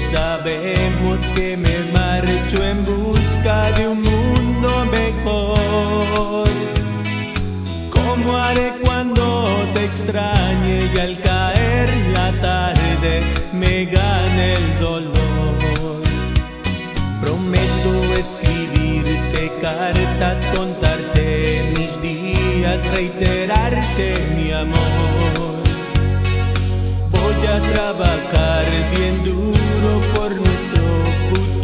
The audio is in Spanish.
sabemos que me marcho en busca de un mundo mejor. ¿Cómo haré cuando te extrañe y al caer la tarde me gane el dolor? Prometo escribirte cartas, contarte mis días, reiterarte mi amor. Voy a trabajar bien duro por nuestro futuro.